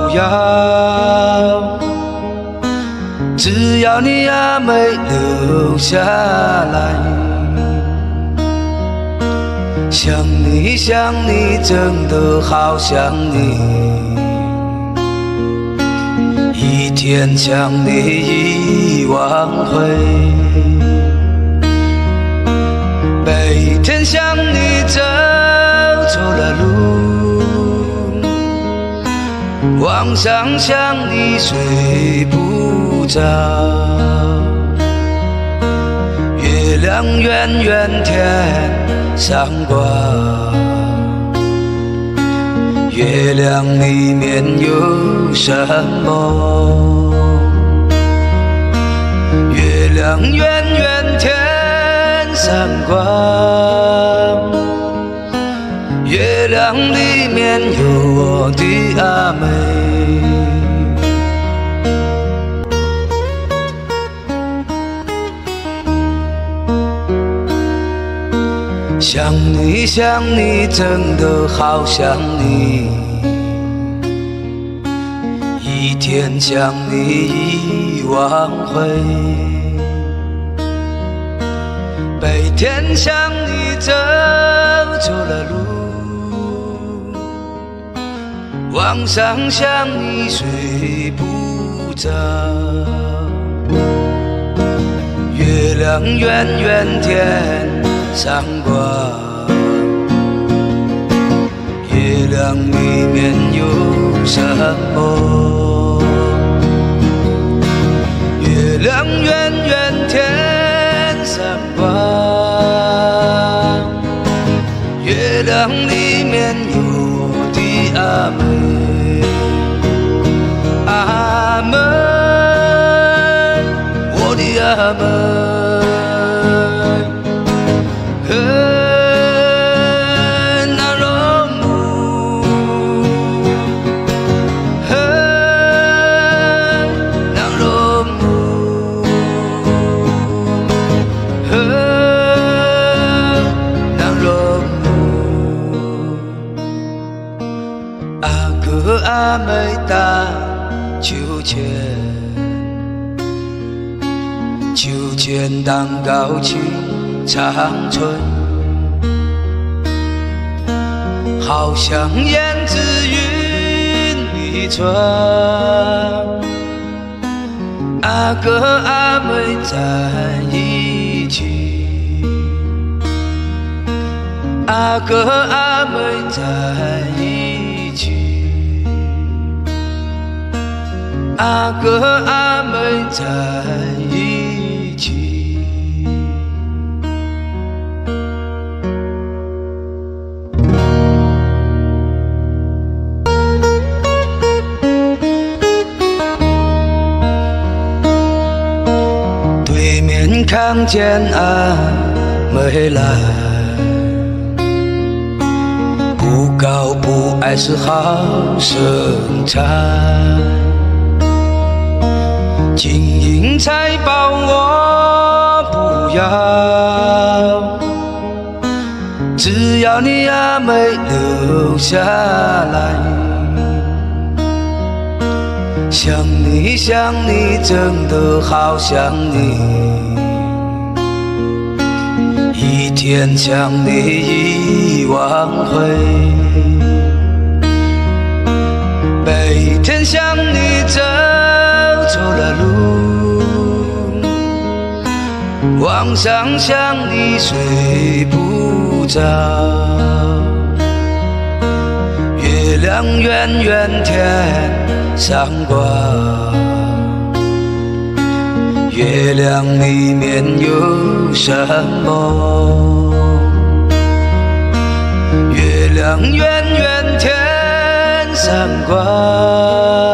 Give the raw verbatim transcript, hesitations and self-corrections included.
不要，只要你阿妹留下来。想你想你，真的好想你，一天想你一万回，每天想你走错了路，晚上想你睡不着，月亮圆圆天上挂，月亮里面有什么？月亮圆圆天上挂，月亮里面有我的阿妹。想你想你，真的好想你，一天想你一万回，每天想你走错了路，晚上想你睡不着，月亮圆圆天上挂，月亮里面有什么？月亮圆圆天上挂，月亮里面有我的阿妹，阿妹，我的阿妹。阿妹打秋千，秋千荡高起长春，好像胭脂云里传。阿哥阿妹在一起，阿哥阿妹在一起。阿哥阿妹在一起，对面看见阿妹来，不高不矮是好身材，金银财宝我不要，只要你阿妹留下来。想你想你，真的好想你，一天想你一万回，每天想你走错了路，晚上想你睡不着，月亮圆圆天上挂，月亮里面有什么？月亮圆圆天上挂。